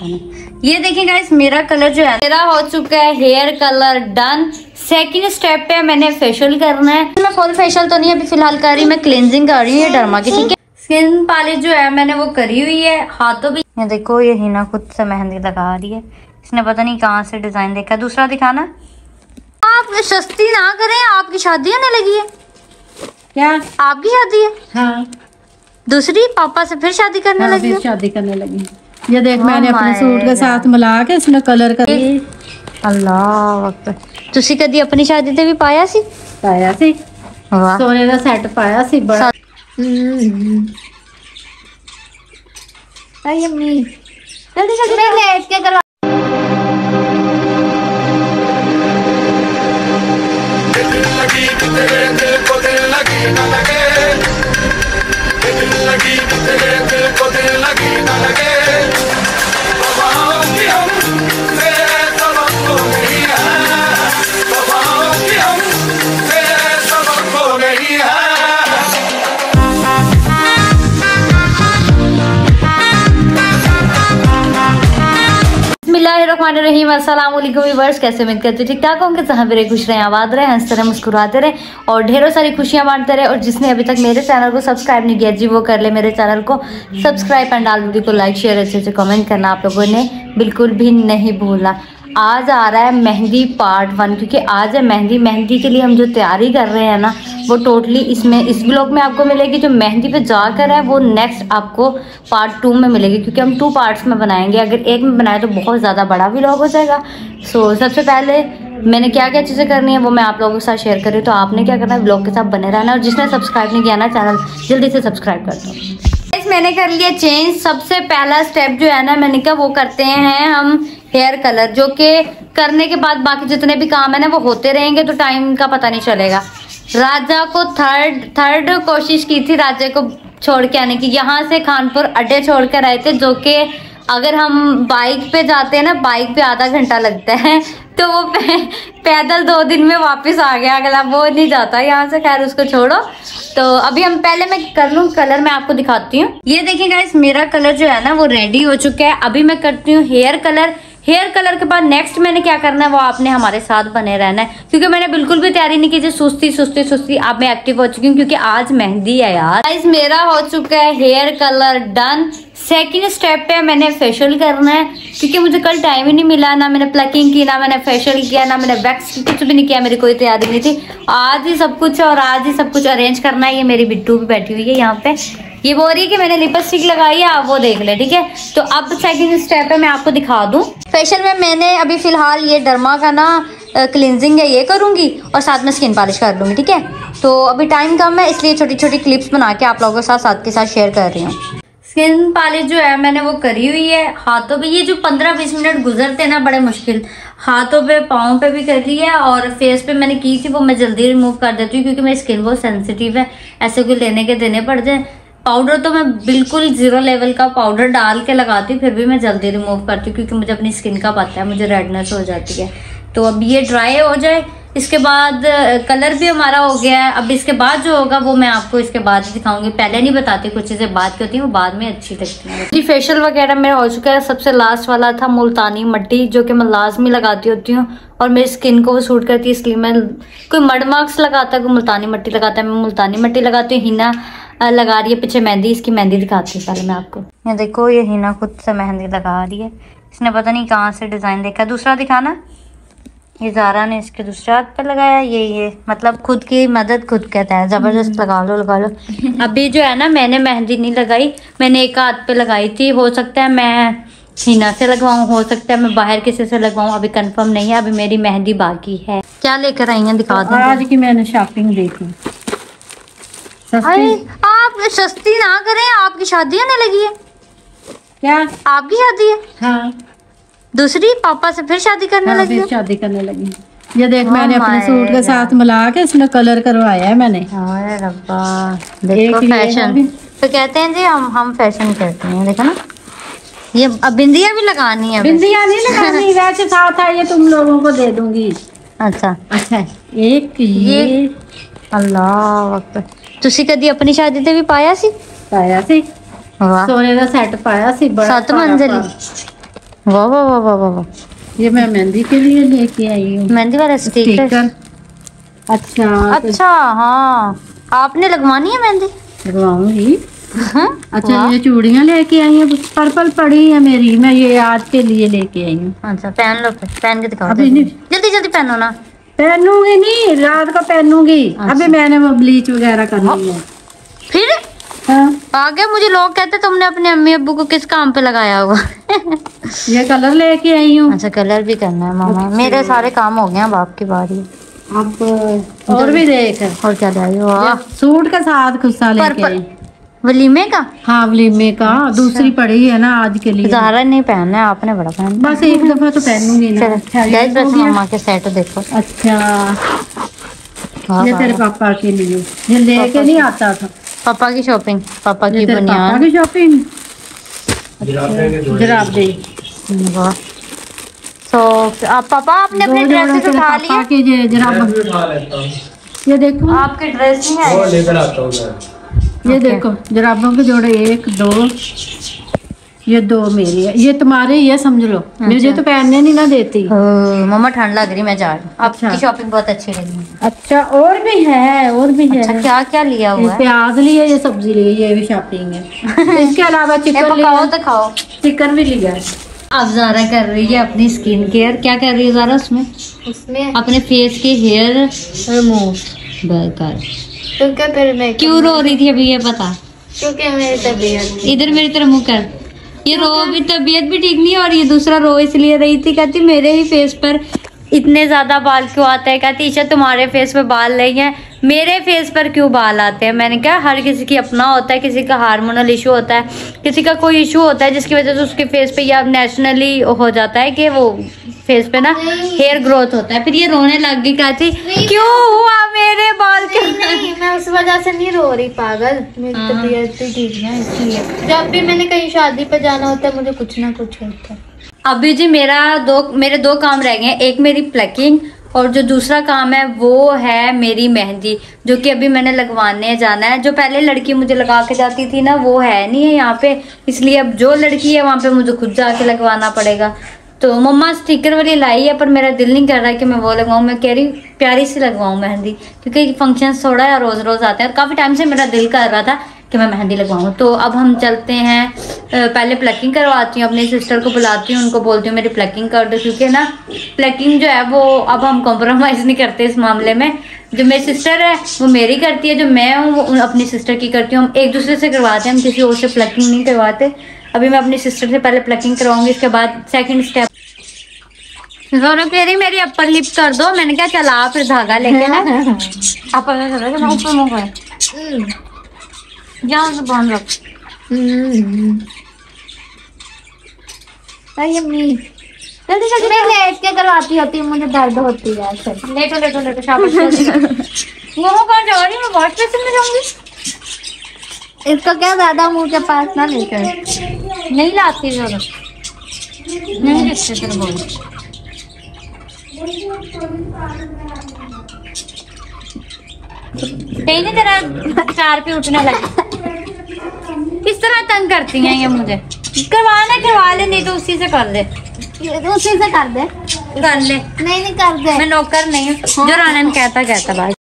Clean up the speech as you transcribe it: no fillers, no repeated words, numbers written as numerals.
पता नहीं। ये देखिए गाइस, मेरा कलर जो है मेरा हो चुका है hair colour done. Second step पे मैंने फेशियल करना है। मैं फुल फेशियल तो नहीं अभी फिलहाल कर रही, मैं क्लींजिंग कर रही हूँ ये डर्मा की, ठीक है। स्किन पॉलिश जो है मैंने वो करी हुई है, हाथों भी ये देखो, ये हिना खुद से मेहंदी लगा रही है। इसने पता नहीं कहाँ से डिजाइन देखा। दूसरा दिखाना। आप सस्ती ना करें, आपकी शादी होने लगी है क्या? आपकी शादी है? हाँ। दूसरी पापा से फिर शादी करने लगी? फिर शादी करने लगी। ये देख मैंने अपने सूट के साथ मिला के इसमें कलर कर। अल्लाह अकबर। तुसी कदी अपनी शादी ते भी पाया सी? पाया सी। वाह, सोने का सेट पाया सी बड़ा। आई अम्मी जल्दी जल्दी मैं लेट के करवा। बिस्मिल्लाहिर्रहमानिर्रहीम। अस्सलाम वालेकुम व्यूअर्स, कैसे उम्मीद करते ठीक ठाक होंगे। जहाँ भी खुश रहे, आबाद रहे, हंसते रहे, मुस्कुराते रहे और ढेरों सारी खुशियां बांटते रहे। और जिसने अभी तक मेरे चैनल को सब्सक्राइब नहीं किया जी, वो कर ले मेरे चैनल को सब्सक्राइब एंड वीडियो को लाइक शेयर अच्छे से कमेंट करना आप लोगों ने बिल्कुल भी नहीं भूलना। आज आ रहा है मेहंदी पार्ट 1, क्योंकि आज है मेहंदी के लिए हम जो तैयारी कर रहे हैं ना, वो टोटली इस ब्लॉग में आपको मिलेगी। जो मेहंदी पे जाकर है वो नेक्स्ट आपको पार्ट 2 में मिलेगी, क्योंकि हम 2 पार्ट्स में बनाएंगे। अगर एक में बनाए तो बहुत ज़्यादा बड़ा व्लॉग हो जाएगा। सबसे पहले मैंने क्या क्या चीज़ें करनी है वो मैं आप लोगों के साथ शेयर कर रही हूँ। तो आपने क्या करना है, ब्लॉग के साथ बने रहना है। और जिसने सब्सक्राइब नहीं किया ना चैनल, जल्दी से सब्सक्राइब कर दो। मैंने कर लिया चेंज। सबसे पहला स्टेप जो है ना, मैंने कहा वो करते हैं हम हेयर कलर, जो कि करने के बाद बाकी जितने भी काम है ना वो होते रहेंगे, तो टाइम का पता नहीं चलेगा। राजा को थर्ड कोशिश की थी राजा को छोड़ के आने की। यहाँ से खानपुर अड्डे छोड़ कर आए थे, जो कि अगर हम बाइक पे जाते हैं ना, बाइक पे आधा घंटा लगता है, तो वो पैदल 2 दिन में वापस आ गया। अगला वो नहीं जाता यहाँ से, खैर उसको छोड़ो। तो अभी हम पहले मैं कर लूँ कलर, मैं आपको दिखाती हूँ। ये देखिए गाइस, मेरा कलर जो है ना वो रेडी हो चुका है। अभी मैं करती हूँ हेयर कलर। हेयर कलर के बाद नेक्स्ट मैंने क्या करना है वो आपने हमारे साथ बने रहना है, क्योंकि मैंने बिल्कुल भी तैयारी नहीं की थी। सुस्ती अब मैं एक्टिव हो चुकी हूँ, क्योंकि आज मेहंदी है यार। गाइस मेरा हो चुका है hair colour done. Second step पे मैंने फेशियल करना है, क्योंकि मुझे कल टाइम ही नहीं मिला। ना मैंने प्लकिंग की, ना मैंने फेशियल किया, ना मैंने वैक्स की, कुछ भी नहीं किया। मेरी कोई तैयारी नहीं थी। आज ही सब कुछ और आज ही सब कुछ अरेंज करना है। ये मेरी बिट्टू भी बैठी हुई है यहाँ पे, ये बोल रही है कि मैंने लिपस्टिक लगाई है, आप वो देख ले, ठीक है। तो अब सेकंड स्टेप है, मैं आपको दिखा दूं। फेशियल में मैंने अभी फिलहाल ये डर्मा का ना क्लींजिंग है, ये करूंगी और साथ में स्किन पॉलिश कर लूंगी, ठीक है। तो अभी टाइम कम है, इसलिए छोटी छोटी क्लिप्स बना के आप लोगों के साथ शेयर कर रही हूँ। स्किन पॉलिश जो है मैंने वो करी हुई है हाथों पे। ये जो 15-20 मिनट गुजरते ना बड़े मुश्किल, हाथों पे पाँव पे भी कर ली है, और फेस पे मैंने की थी वो मैं जल्दी रिमूव कर देती हूँ, क्योंकि मेरी स्किन बहुत सेंसिटिव है, ऐसे कोई लेने के देने पड़ जाए। पाउडर तो मैं बिल्कुल 0 लेवल का पाउडर डाल के लगाती हूँ, फिर भी मैं जल्दी रिमूव करती हूँ, क्योंकि मुझे अपनी स्किन का पता है, मुझे रेडनेस हो जाती है। तो अब ये ड्राई हो जाए, इसके बाद कलर भी हमारा हो गया है। अब इसके बाद जो होगा वो मैं आपको इसके बाद दिखाऊंगी, पहले नहीं बताती। कुछ चीज़ें बाद की होती हैं वो बाद में अच्छी लगती हैं। जी फेशियल वगैरह मेरा हो चुका है। सबसे लास्ट वाला था मुल्तानी मट्टी, जो कि मैं लाजमी लगाती होती हूँ और मेरी स्किन को वो सूट करती है, इसलिए मैं कोई मड मार्क्स लगाता है, कोई मुल्तानी मट्टी लगाता है, मैं मुल्तानी मट्टी लगाती हूँ। हिना लगा रही है पीछे मेहंदी, इसकी मेहंदी दिखाती हूँ पहले मैं आपको। ये देखो, ये हिना खुद से मेहंदी लगा रही है, इसने पता नहीं कहाँ से डिजाइन देखा। दूसरा दिखाना। ये ज़ारा ने इसके दूसरे हाथ पे लगाया। ये मतलब खुद की मदद खुद कहता है, जबरदस्त लगा लो। अभी जो है ना, मैंने मेहंदी नहीं लगाई, मैंने एक हाथ पे लगाई थी। हो सकता है मैं हिना से लगवाऊं, हो सकता है मैं बाहर किसी से लगवाऊं, अभी कंफर्म नहीं है। अभी मेरी मेहंदी बाकी है। क्या लेकर आई हैं दिखा दो। आज की मैंने शॉपिंग देखी। आप सस्ती ना करें, आपकी शादी होने लगी है क्या? आपकी शादी है? हाँ। दूसरी पापा से फिर शादी करने लगी? फिर शादी करने लगी। ये देख मैंने अपने सूट के साथ मिला के इसमें कलर करवाया है मैंने। रब्बा, देखो फैशन तो कहते हैं जी, हम फैशन करते हैं। देखो ना, ये अब बिंदिया भी लगानी है। बिंदिया नहीं लगानी, वैसे था ये तुम लोगों को दे दूंगी। अच्छा एक ये अल्लाह अकबर। तुसी कदी अपनी शादी ते भी पाया सी? पाया सी। वाह, सोने का सेट पाया सी बड़ा 7 मंजिली। वाह वाह वाह वाह वाह, ये मैं मेहंदी के लिए लेके आई हूँ। मेहंदी वाला स्टिकर। अच्छा अच्छा हाँ, आपने लगवानी है मेहंदी? लगवाऊंगी। हाँ? अच्छा वाह। ये चूड़ियाँ लेके आई हैं, पर्पल पड़ी है मेरी, मैं ये आज के लिए लेके आई हूँ। अच्छा पहन लो, फिर पहन के दिखाओ। अभी नहीं जल्दी जल्दी पहनो ना। पहनूंगी, नहीं रात को पहनूंगी। अच्छा। अभी मैंने वो ब्लीच वगैरह करनी है। फिर हाँ आगे मुझे लोग कहते तुमने अपने अम्मी अब्बू को किस काम पे लगाया होगा। ये कलर लेके आई हूँ। अच्छा कलर भी करना है मामा। मेरे सारे काम हो गए, अब आपकी बारी है। अब और भी देख, और क्या लाई हो? ये सूट के साथ खुस्सा लेके आई। वलीमे का? हाँ वलीमे का। दूसरी पड़ी है ना आज के लिए। ज़ारा नहीं पहनना है, आपने बड़ा पहनना। बस एक दफा तो पहनूंगी ना। अच्छा, ये गाइस हो बस गया। मामा के सेट देखो। अच्छा वाह, ये वाह, तेरे वाह। पापा के लिए, ये लेके नहीं आता था। पापा की शॉपिंग, पापा की ये तेरे पापा बुनियाद। की शॉपिंग। जराबे वाह। तो आप पापा आपने अपने ड्रेसेस उठा लिए? पापा के ये जराब, ये देखो आपके ड्रेस नहीं है? वो लेकर आता हूँ मैं। ये ओके। देखो जराबों के जोड़े, 1 2, ये 2 मेरी है, ये तुम्हारे ही है समझ लो। मुझे तो पहनने नहीं ना देती। मम्मा ठंड लग रही, मैं जा रही हूँ। अच्छा। आपकी शॉपिंग बहुत अच्छी लगी। अच्छा और भी है, और भी है। अच्छा क्या क्या लिया ये हुआ है? प्याज लिए, ये सब्जी ली, ये भी शॉपिंग है। इसके अलावा चिकन पकाओ लिया, तो खाओ। चिकन भी लिया। अब ज़ारा कर रही है अपनी स्किन केयर। क्या कर रही है ज़ारा उसमें? उसमें अपने फेस के हेयर रिमूव, कर। क्योंकि फिर मैं क्यों रो रही थी अभी ये बता? क्योंकि मेरी तबीयत इधर मेरी तरफ मुंह कर। ये रो, अभी तबीयत भी ठीक नहीं है, और ये दूसरा रो इसलिए रही थी, कहती मेरे ही फेस पर इतने ज्यादा बाल क्यों आते हैं। कहती ईशा तुम्हारे फेस पे बाल नहीं है, मेरे फेस पर क्यों बाल आते हैं। मैंने कहा हर किसी की अपना होता है, किसी का हार्मोनल इशू होता है, किसी का कोई इशू होता है जिसकी वजह से उसके फेस पे या नेचुरली हो जाता है कि वो फेस पे ना हेयर ग्रोथ होता है। फिर ये रोने लग गई, कहती क्यों हुआ मेरे बाल के? नहीं, मैं उस वजह से नहीं रो रही पागल, मेरी तबीयत भी ठीक है इसलिए। जब भी मैंने कहीं शादी पे जाना होता है मुझे कुछ ना कुछ होता है। अभी जी मेरे दो काम रह गए हैं। एक मेरी प्लकिंग, और जो दूसरा काम है वो है मेरी मेहंदी, जो कि अभी मैंने लगवाने जाना है। जो पहले लड़की मुझे लगा के जाती थी ना, वो है नहीं है यहाँ पे, इसलिए अब जो लड़की है वहाँ पे मुझे खुद जाके लगवाना पड़ेगा। तो मम्मा स्टिकर वाली लाई है, पर मेरा दिल नहीं कर रहा है कि मैं वो लगवाऊँ। मैं कह रही प्यारी सी लगवाऊँ मेहंदी, क्योंकि फंक्शन थोड़ा है, रोज रोज आते हैं, और काफ़ी टाइम से मेरा दिल कर रहा था कि मैं मेहंदी लगवाऊँ। तो अब हम चलते हैं, पहले प्लकिंग करवाती हूँ, अपनी सिस्टर को बुलाती हूँ, उनको बोलती हूँ मेरी प्लकिंग कर दो, क्योंकि ना प्लकिंग जो है वो अब हम कॉम्प्रोमाइज़ नहीं करते इस मामले में। जो मेरी सिस्टर है वो मेरी करती है, जो मैं हूँ वो अपनी सिस्टर की करती हूँ। हम एक दूसरे से करवाते हैं, हम किसी और से प्लकिंग नहीं करवाते। अभी मैं अपनी सिस्टर से पहले प्लकिंग करवाऊंगी, इसके बाद सेकंड स्टेप। दोनों कह रही मेरी अपर लिप कर दो, मैंने कहा चला फिर धागा लेके ना अपर में कर दो, ऊपर मुंह कर यहाँ से बांध रख। जल्दी जल्दी मैं लेट के करवाती होती हूँ, मुझे दर्द होती है। लेटो लेटो लेटो, शाबाश। मोमो कहाँ जा रही है? मैं वॉश बेसिन में जाऊंगी। इसको क्या ज्यादा मुंह के पास ना लेकर, नहीं लाती जरूरत नहीं रिश्ते तेरे बोल। कहीं नहीं तेरा 4 पे उठने लगे। किस तरह तंग करती हैं ये मुझे। करवा ले, नहीं तो उसी से कर ले। उसी से कर दे। कर ले। नहीं कर दे। मैं नौकर नहीं हूँ, जो रानन कहता बात।